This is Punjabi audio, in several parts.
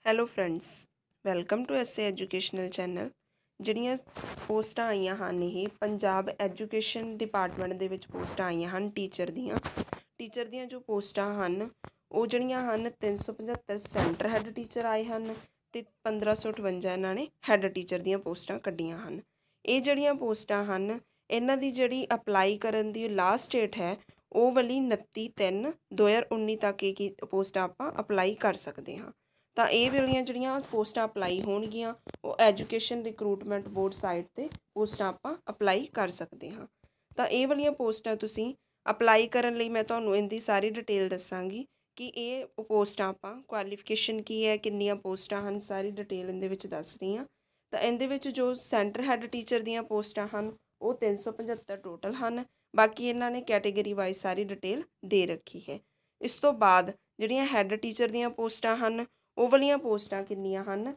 Hello friends, welcome to SA educational channel. ਜਿਹੜੀਆਂ ਪੋਸਟਾਂ ਆਈਆਂ ਹਨ, ਇਹ ਪੰਜਾਬ ਐਜੂਕੇਸ਼ਨ ਡਿਪਾਰਟਮੈਂਟ ਦੇ ਵਿੱਚ ਪੋਸਟਾਂ ਆਈਆਂ ਹਨ ਟੀਚਰ ਦੀਆਂ ਜੋ ਪੋਸਟਾਂ ਹਨ ਉਹ ਜਿਹੜੀਆਂ ਹਨ 375 ਸੈਂਟਰ ਹੈੱਡ ਟੀਚਰ ਆਏ ਹਨ ਅਤੇ 1558 ਇਹਨਾਂ ਨੇ ਹੈੱਡ ਟੀਚਰ ਦੀਆਂ ਪੋਸਟਾਂ ਕੱਢੀਆਂ ਹਨ। ਇਹ ਜਿਹੜੀਆਂ ਪੋਸਟਾਂ ਹਨ ਇਹਨਾਂ ਦੀ ਜਿਹੜੀ ਅਪਲਾਈ ਕਰਨ ਦੀ ਲਾਸਟ ਡੇਟ ਹੈ ਉਹ ਵਾਲੀ 29/3/2019 ਤੱਕ ਇਹ ਪੋਸਟਾਂ ਆਪਾਂ ਅਪਲਾਈ ਕਰ ਸਕਦੇ ਹਾਂ। ਤਾਂ ਇਹ ਵਾਲੀਆਂ ਜਿਹੜੀਆਂ ਪੋਸਟਾਂ ਅਪਲਾਈ ਹੋਣਗੀਆਂ ਉਹ ਐਜੂਕੇਸ਼ਨ ਰਿਕਰੂਟਮੈਂਟ ਬੋਰਡ ਸਾਈਟ 'ਤੇ ਪੋਸਟਾਂ ਆਪਾਂ ਅਪਲਾਈ ਕਰ ਸਕਦੇ ਹਾਂ। ਤਾਂ ਇਹ ਵਾਲੀਆਂ ਪੋਸਟਾਂ ਤੁਸੀਂ ਅਪਲਾਈ ਕਰਨ ਲਈ ਮੈਂ ਤੁਹਾਨੂੰ ਇਹਦੀ ਸਾਰੀ ਡਿਟੇਲ ਦੱਸਾਂਗੀ ਕਿ ਇਹ ਪੋਸਟਾਂ ਆਪਾਂ ਕੁਆਲੀਫਿਕੇਸ਼ਨ ਕੀ ਹੈ, ਕਿੰਨੀਆਂ ਪੋਸਟਾਂ ਹਨ, ਸਾਰੀ ਡਿਟੇਲ ਇਹਦੇ ਵਿੱਚ ਦੱਸ ਰਹੀ ਹਾਂ। ਤਾਂ ਇਹਦੇ ਵਿੱਚ ਜੋ ਸੈਂਟਰ ਹੈੱਡ ਟੀਚਰ ਦੀਆਂ ਪੋਸਟਾਂ ਹਨ ਉਹ 375 ਟੋਟਲ ਹਨ। ਬਾਕੀ ਇਹਨਾਂ ਨੇ ਕੈਟੇਗਰੀ ਵਾਈਜ਼ ਸਾਰੀ ਡਿਟੇਲ ਦੇ ਰੱਖੀ ਹੈ। ਇਸ ਤੋਂ ਬਾਅਦ ਜਿਹੜੀਆਂ ਹੈੱਡ ਟੀਚਰ ਦੀਆਂ ਪੋਸਟਾਂ ਹਨ ਉਹ ਵਾਲੀਆਂ ਪੋਸਟਾਂ ਕਿੰਨੀਆਂ ਹਨ?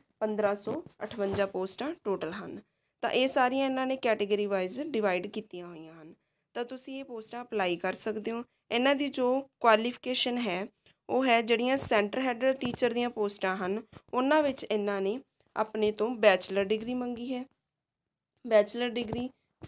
1558 ਪੋਸਟਾਂ ਟੋਟਲ ਹਨ। ਤਾਂ ਇਹ ਸਾਰੀਆਂ ਇਹਨਾਂ ਨੇ ਕੈਟੇਗਰੀ ਵਾਈਜ਼ ਡਿਵਾਈਡ ਕੀਤੀਆਂ ਹੋਈਆਂ ਹਨ। ਤਾਂ ਤੁਸੀਂ ਇਹ ਪੋਸਟਾਂ ਅਪਲਾਈ ਕਰ ਸਕਦੇ ਹੋ। ਇਹਨਾਂ ਦੀ ਜੋ ਕੁਆਲੀਫਿਕੇਸ਼ਨ ਹੈ ਉਹ ਹੈ, ਜਿਹੜੀਆਂ ਸੈਂਟਰ ਹੈੱਡ ਟੀਚਰ ਦੀਆਂ ਪੋਸਟਾਂ ਹਨ ਉਹਨਾਂ ਵਿੱਚ ਇਹਨਾਂ ਨੇ ਆਪਣੇ ਤੋਂ ਬੈਚਲਰ ਡਿਗਰੀ ਮੰਗੀ ਹੈ। ਬੈਚਲਰ ਡਿਗਰੀ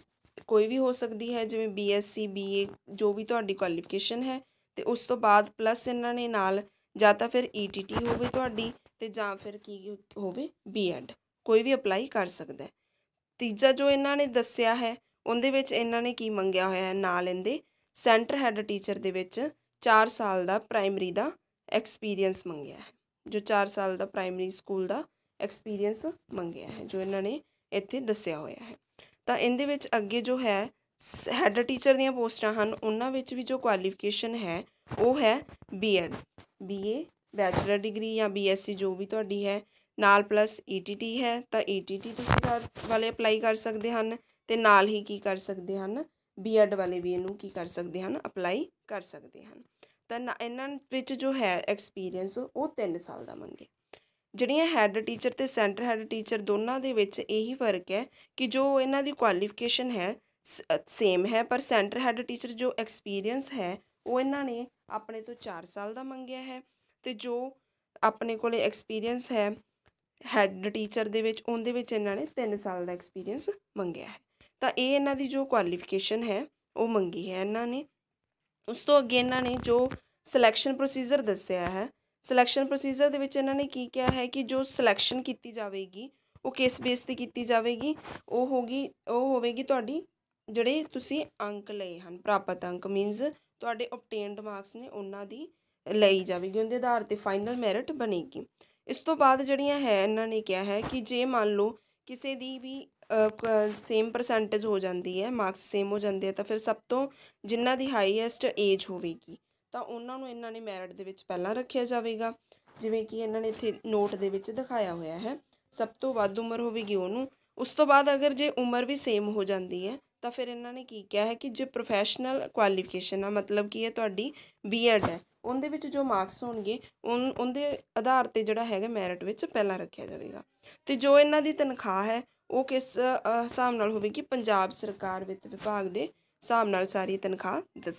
ਕੋਈ ਵੀ ਹੋ ਸਕਦੀ ਹੈ, ਜਿਵੇਂ BSc BA ਜੋ ਵੀ ਤੁਹਾਡੀ ਕੁਆਲੀਫਿਕੇਸ਼ਨ ਹੈ, ਅਤੇ ਉਸ ਤੋਂ ਬਾਅਦ ਪਲੱਸ ਇਹਨਾਂ ਨੇ ਨਾਲ ਜਾਂ ਤਾਂ ਫਿਰ ETT ਹੋਵੇ ਤੁਹਾਡੀ ਅਤੇ ਜਾਂ ਫਿਰ ਕੀ ਹੋਵੇ B.Ed, ਕੋਈ ਵੀ ਅਪਲਾਈ ਕਰ ਸਕਦਾ। ਤੀਜਾ ਜੋ ਇਹਨਾਂ ਨੇ ਦੱਸਿਆ ਹੈ ਉਹਦੇ ਵਿੱਚ ਇਹਨਾਂ ਨੇ ਕੀ ਮੰਗਿਆ ਹੋਇਆ ਹੈ, ਨਾਲ ਇਹਦੇ ਸੈਂਟਰ ਹੈੱਡ ਟੀਚਰ ਦੇ ਵਿੱਚ 4 ਸਾਲ ਦਾ ਪ੍ਰਾਇਮਰੀ ਦਾ ਐਕਸਪੀਰੀਅੰਸ ਮੰਗਿਆ ਹੈ। ਜੋ 4 ਸਾਲ ਦਾ ਪ੍ਰਾਇਮਰੀ ਸਕੂਲ ਦਾ ਐਕਸਪੀਰੀਅੰਸ ਮੰਗਿਆ ਹੈ, ਜੋ ਇਹਨਾਂ ਨੇ ਇੱਥੇ ਦੱਸਿਆ ਹੋਇਆ ਹੈ। ਤਾਂ ਇਹਦੇ ਵਿੱਚ ਅੱਗੇ ਜੋ ਹੈ ਹੈੱਡ ਟੀਚਰ ਦੀਆਂ ਪੋਸਟਾਂ ਹਨ ਉਹਨਾਂ ਵਿੱਚ ਵੀ ਜੋ ਕੁਆਲੀਫਿਕੇਸ਼ਨ ਹੈ ਉਹ ਹੈ B.Ed, BA ਬੈਚਲਰ ਡਿਗਰੀ ਜਾਂ BSc ਜੋ ਵੀ ਤੁਹਾਡੀ ਹੈ, ਨਾਲ ਪਲੱਸ ETT ਹੈ ਤਾਂ ETT ਤੁਸੀਂ ਵਾਲੇ ਅਪਲਾਈ ਕਰ ਸਕਦੇ ਹਨ, ਅਤੇ ਨਾਲ ਹੀ ਕੀ ਕਰ ਸਕਦੇ ਹਨ, B.Ed ਵਾਲੇ ਵੀ ਇਹਨੂੰ ਕੀ ਕਰ ਸਕਦੇ ਹਨ, ਅਪਲਾਈ ਕਰ ਸਕਦੇ ਹਨ। ਤਾਂ ਇਹਨਾਂ ਵਿੱਚ ਜੋ ਹੈ ਐਕਸਪੀਰੀਅੰਸ ਉਹ 3 ਸਾਲ ਦਾ ਮੰਗੇ। ਜਿਹੜੀਆਂ ਹੈੱਡ ਟੀਚਰ ਅਤੇ ਸੈਂਟਰ ਹੈੱਡ ਟੀਚਰ ਦੋਨਾਂ ਦੇ ਵਿੱਚ ਇਹੀ ਫਰਕ ਹੈ ਕਿ ਜੋ ਇਹਨਾਂ ਦੀ ਕੁਆਲੀਫਿਕੇਸ਼ਨ ਹੈ ਸੇਮ ਹੈ, ਪਰ ਸੈਂਟਰ ਹੈੱਡ ਟੀਚਰ ਜੋ ਐਕਸਪੀਰੀਅੰਸ ਹੈ ਉਹ ਇਹਨਾਂ ਨੇ ਆਪਣੇ ਤੋਂ 4 ਸਾਲ ਦਾ ਮੰਗਿਆ ਹੈ, ਅਤੇ ਜੋ ਆਪਣੇ ਕੋਲ ਐਕਸਪੀਰੀਅੰਸ ਹੈ ਹੈੱਡ ਟੀਚਰ ਦੇ ਵਿੱਚ ਉਹਦੇ ਵਿੱਚ ਇਹਨਾਂ ਨੇ 3 ਸਾਲ ਦਾ ਐਕਸਪੀਰੀਅੰਸ ਮੰਗਿਆ ਹੈ। ਤਾਂ ਇਹ ਇਹਨਾਂ ਦੀ ਜੋ ਕੁਆਲੀਫਿਕੇਸ਼ਨ ਹੈ ਉਹ ਮੰਗੀ ਹੈ ਇਹਨਾਂ ਨੇ। ਉਸ ਤੋਂ ਅੱਗੇ ਇਹਨਾਂ ਨੇ ਜੋ ਸਿਲੈਕਸ਼ਨ ਪ੍ਰੋਸੀਜਰ ਦੱਸਿਆ ਹੈ, ਸਿਲੈਕਸ਼ਨ ਪ੍ਰੋਸੀਜਰ ਦੇ ਵਿੱਚ ਇਹਨਾਂ ਨੇ ਕੀ ਕਿਹਾ ਹੈ ਕਿ ਜੋ ਸਿਲੈਕਸ਼ਨ ਕੀਤੀ ਜਾਵੇਗੀ ਉਹ ਕਿਸ ਬੇਸ 'ਤੇ ਕੀਤੀ ਜਾਵੇਗੀ, ਉਹ ਹੋਵੇਗੀ ਤੁਹਾਡੀ ਜਿਹੜੇ ਤੁਸੀਂ ਅੰਕ ਲਏ ਹਨ, ਪ੍ਰਾਪਤ ਅੰਕ ਮੀਨਜ਼ ਤੁਹਾਡੇ ਓਬਟੇਨਡ ਮਾਰਕਸ ਨੇ ਉਹਨਾਂ ਦੀ ਲਈ ਜਾਵੇਗੀ, ਉਹਦੇ ਆਧਾਰ 'ਤੇ ਫਾਈਨਲ ਮੈਰਿਟ ਬਣੇਗੀ। ਇਸ ਤੋਂ ਬਾਅਦ ਜਿਹੜੀਆਂ ਹੈ ਇਹਨਾਂ ਨੇ ਕਿਹਾ ਹੈ ਕਿ ਜੇ ਮੰਨ ਲਓ ਕਿਸੇ ਦੀ ਵੀ ਸੇਮ ਪਰਸੈਂਟੇਜ ਹੋ ਜਾਂਦੀ ਹੈ, ਮਾਰਕਸ ਸੇਮ ਹੋ ਜਾਂਦੇ ਆ, ਤਾਂ ਫਿਰ ਸਭ ਤੋਂ ਜਿਨ੍ਹਾਂ ਦੀ ਹਾਈਐਸਟ ਏਜ ਹੋਵੇਗੀ ਤਾਂ ਉਹਨਾਂ ਨੂੰ ਇਹਨਾਂ ਨੇ ਮੈਰਿਟ ਦੇ ਵਿੱਚ ਪਹਿਲਾਂ ਰੱਖਿਆ ਜਾਵੇਗਾ। ਜਿਵੇਂ ਕਿ ਇਹਨਾਂ ਨੇ ਇੱਥੇ ਨੋਟ ਦੇ ਵਿੱਚ ਦਿਖਾਇਆ ਹੋਇਆ ਹੈ, ਸਭ ਤੋਂ ਵੱਧ ਉਮਰ ਹੋਵੇਗੀ ਉਹਨੂੰ। ਉਸ ਤੋਂ ਬਾਅਦ ਅਗਰ ਜੇ ਉਮਰ ਵੀ ਸੇਮ ਹੋ ਜਾਂਦੀ ਹੈ ਤਾਂ ਫਿਰ ਇਹਨਾਂ ਨੇ ਕੀ ਕਿਹਾ ਹੈ ਕਿ ਜੇ ਪ੍ਰੋਫੈਸ਼ਨਲ ਕੁਆਲੀਫਿਕੇਸ਼ਨ ਆ, ਮਤਲਬ ਕੀ ਹੈ ਤੁਹਾਡੀ B.Ed ਹੈ, ਉਹਦੇ ਵਿੱਚ ਜੋ ਮਾਰਕਸ ਹੋਣਗੇ ਉਹਦੇ ਆਧਾਰ 'ਤੇ ਜਿਹੜਾ ਹੈਗਾ ਮੈਰਿਟ ਵਿੱਚ ਪਹਿਲਾਂ ਰੱਖਿਆ ਜਾਵੇਗਾ। ਅਤੇ ਜੋ ਇਹਨਾਂ ਦੀ ਤਨਖਾਹ ਹੈ ਉਹ ਕਿਸ ਹਿਸਾਬ ਨਾਲ ਹੋਵੇਗੀ, ਪੰਜਾਬ ਸਰਕਾਰ ਵਿੱਤ ਵਿਭਾਗ ਦੇ ਹਿਸਾਬ ਨਾਲ ਸਾਰੀ ਤਨਖਾਹ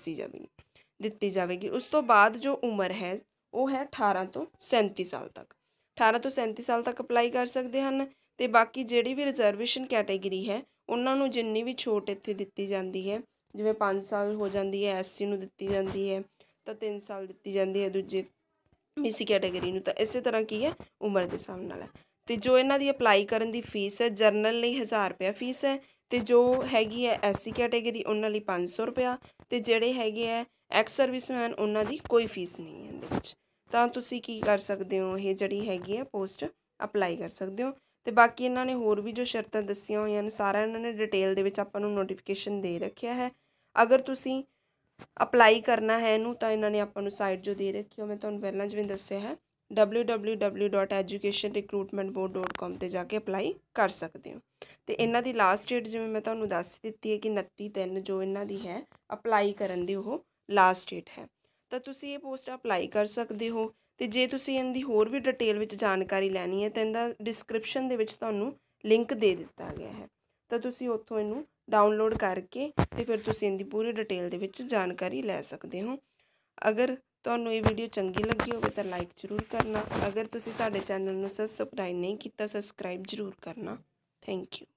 ਦਿੱਤੀ ਜਾਵੇਗੀ। ਉਸ ਤੋਂ ਬਾਅਦ ਜੋ ਉਮਰ ਹੈ ਉਹ ਹੈ 18 ਤੋਂ 37 ਸਾਲ ਤੱਕ। 18 ਤੋਂ 37 ਸਾਲ ਤੱਕ ਅਪਲਾਈ ਕਰ ਸਕਦੇ ਹਨ। ਅਤੇ ਬਾਕੀ ਜਿਹੜੀ ਵੀ ਰਿਜ਼ਰਵੇਸ਼ਨ ਕੈਟੇਗਰੀ ਹੈ ਉਹਨਾਂ ਨੂੰ ਜਿੰਨੀ ਵੀ ਛੋਟ ਇੱਥੇ ਦਿੱਤੀ ਜਾਂਦੀ ਹੈ, ਜਿਵੇਂ 5 ਸਾਲ ਹੋ ਜਾਂਦੀ ਹੈ SC ਨੂੰ ਦਿੱਤੀ ਜਾਂਦੀ ਹੈ, ਤਾਂ 3 ਸਾਲ ਦਿੱਤੀ ਜਾਂਦੀ ਹੈ ਦੂਜੇ BC ਕੈਟੇਗਰੀ ਨੂੰ, ਤਾਂ ਇਸੇ ਤਰ੍ਹਾਂ ਕੀ ਹੈ ਉਮਰ ਦੇ ਹਿਸਾਬ ਨਾਲ ਹੈ। ਅਤੇ ਜੋ ਇਹਨਾਂ ਦੀ ਅਪਲਾਈ ਕਰਨ ਦੀ ਫੀਸ ਹੈ, ਜਰਨਲ ਲਈ 1000 ਰੁਪਇਆ ਫੀਸ ਹੈ, ਅਤੇ ਜੋ ਹੈਗੀ ਹੈ SC ਕੈਟੇਗਰੀ ਉਹਨਾਂ ਲਈ 500 ਰੁਪਇਆ, ਅਤੇ ਜਿਹੜੇ ਹੈਗੇ ਹੈ ਐਕਸ ਸਰਵਿਸਮੈਨ ਉਹਨਾਂ ਦੀ ਕੋਈ ਫੀਸ ਨਹੀਂ ਹੈ ਇਹਦੇ ਵਿੱਚ। ਤਾਂ ਤੁਸੀਂ ਕੀ ਕਰ ਸਕਦੇ ਹੋ, ਇਹ ਜਿਹੜੀ ਹੈਗੀ ਹੈ ਪੋਸਟ ਅਪਲਾਈ ਕਰ ਸਕਦੇ ਹੋ। ਅਤੇ ਬਾਕੀ ਇਹਨਾਂ ਨੇ ਹੋਰ ਵੀ ਜੋ ਸ਼ਰਤਾਂ ਦੱਸੀਆਂ ਹੋਈਆਂ ਨੇ ਸਾਰਾ ਇਹਨਾਂ ਨੇ ਡਿਟੇਲ ਦੇ ਵਿੱਚ ਆਪਾਂ ਨੂੰ ਨੋਟੀਫਿਕੇਸ਼ਨ ਦੇ ਰੱਖਿਆ ਹੈ। ਅਗਰ ਤੁਸੀਂ ਅਪਲਾਈ ਕਰਨਾ ਹੈ ਇਹਨੂੰ ਤਾਂ ਇਹਨਾਂ ਨੇ ਆਪਾਂ ਨੂੰ ਸਾਈਟ ਜੋ ਦੇ ਰੱਖੀ ਉਹ ਮੈਂ ਤੁਹਾਨੂੰ ਪਹਿਲਾਂ ਜਿਵੇਂ ਦੱਸਿਆ ਹੈ www.educationrecruitmentboard.com 'ਤੇ ਜਾ ਕੇ ਅਪਲਾਈ ਕਰ ਸਕਦੇ ਹੋ। ਅਤੇ ਇਹਨਾਂ ਦੀ ਲਾਸਟ ਡੇਟ ਜਿਵੇਂ ਮੈਂ ਤੁਹਾਨੂੰ ਦੱਸ ਦਿੱਤੀ ਹੈ ਕਿ 29/3 ਜੋ ਇਹਨਾਂ ਦੀ ਹੈ ਅਪਲਾਈ ਕਰਨ ਦੀ ਉਹ ਲਾਸਟ ਡੇਟ ਹੈ। ਤਾਂ ਤੁਸੀਂ ਇਹ ਪੋਸਟ ਅਪਲਾਈ ਕਰ ਸਕਦੇ ਹੋ। ਅਤੇ ਜੇ ਤੁਸੀਂ ਇਹਦੀ ਹੋਰ ਵੀ ਡਿਟੇਲ ਵਿੱਚ ਜਾਣਕਾਰੀ ਲੈਣੀ ਹੈ ਤਾਂ ਇਹਦਾ ਡਿਸਕ੍ਰਿਪਸ਼ਨ ਦੇ ਵਿੱਚ ਤੁਹਾਨੂੰ ਲਿੰਕ ਦੇ ਦਿੱਤਾ ਗਿਆ ਹੈ, ਤਾਂ ਤੁਸੀਂ ਉੱਥੋਂ ਇਹਨੂੰ ਡਾਊਨਲੋਡ ਕਰਕੇ ਅਤੇ ਫਿਰ ਤੁਸੀਂ ਇਹਦੀ ਪੂਰੀ ਡਿਟੇਲ ਦੇ ਵਿੱਚ ਜਾਣਕਾਰੀ ਲੈ ਸਕਦੇ ਹੋ। ਅਗਰ ਤੁਹਾਨੂੰ ਇਹ ਵੀਡੀਓ ਚੰਗੀ ਲੱਗੀ ਹੋਵੇ ਤਾਂ ਲਾਈਕ ਜ਼ਰੂਰ ਕਰਨਾ। ਅਗਰ ਤੁਸੀਂ ਸਾਡੇ ਚੈਨਲ ਨੂੰ ਸਬਸਕ੍ਰਾਈਬ ਨਹੀਂ ਕੀਤਾ, ਸਬਸਕ੍ਰਾਈਬ ਜ਼ਰੂਰ ਕਰਨਾ। Thank you.